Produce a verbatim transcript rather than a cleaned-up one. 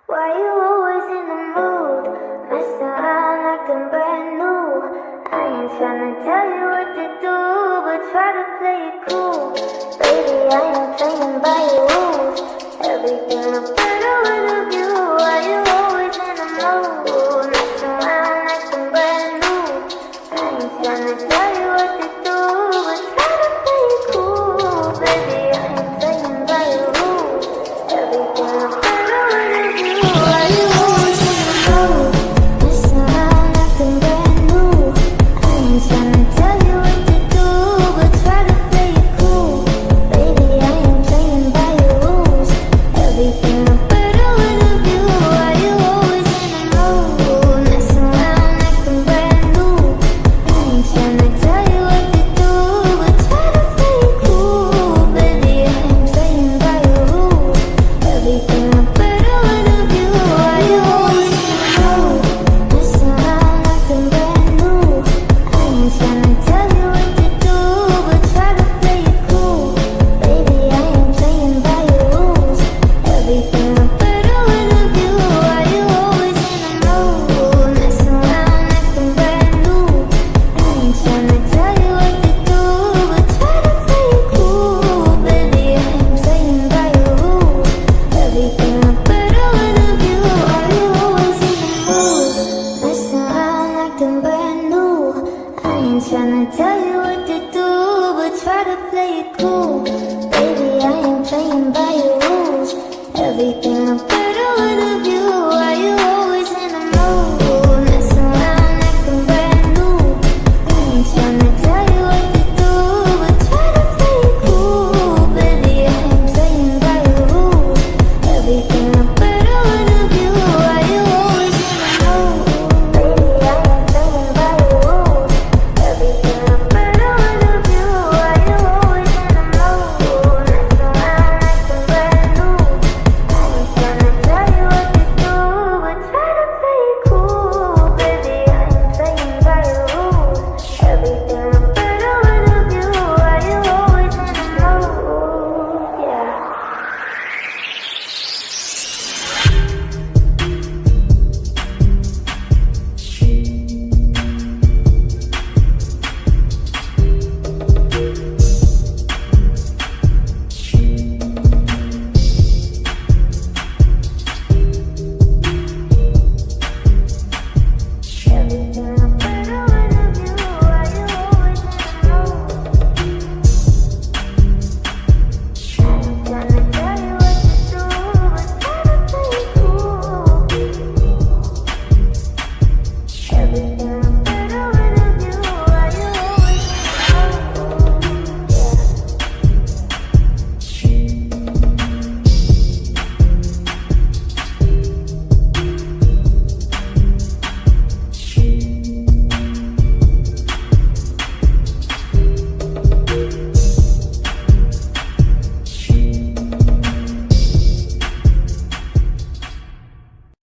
Why you always in the mood? Messing around acting brand new. I ain't tryna tell you what to do, but try to play it cool. Baby, I ain't playing by your rules. Everything look better with a view. Why you always in the mood? Messing around acting brand new. I ain't tryna tell you what to do, but try to play it cool. Baby, I ain't playing by your rules. Everything look better with a view. Why you always in the mood? Messing around acting brand new. I ain't tryna tell you what to do, but try to play it cool. Baby, I ain't playing by your rules. Everything look better with a view. Why you always in the mood? Messing around acting brand new. I ain't tryna tell you what to do, but try to play it cool. Baby, I ain't playing by your rules. Everything look better with a view. Why you always in the mood? Messing around acting brand new. I ain't tryna tell you what to do, but try to play it cool. Baby, I ain't playing by your rules. Everything look better with a view. Why you always in the mood? Messing around acting brand new. I ain't tryna tell you what to do, but try to play it cool. Baby, I ain't playing by your rules. Everything look better with a view. Why you always in the mood? Messing around acting brand new. I ain't tryna tell you what to do, but try to play it cool. Baby, I ain't playing by your rules. Everything look better with a view. Why you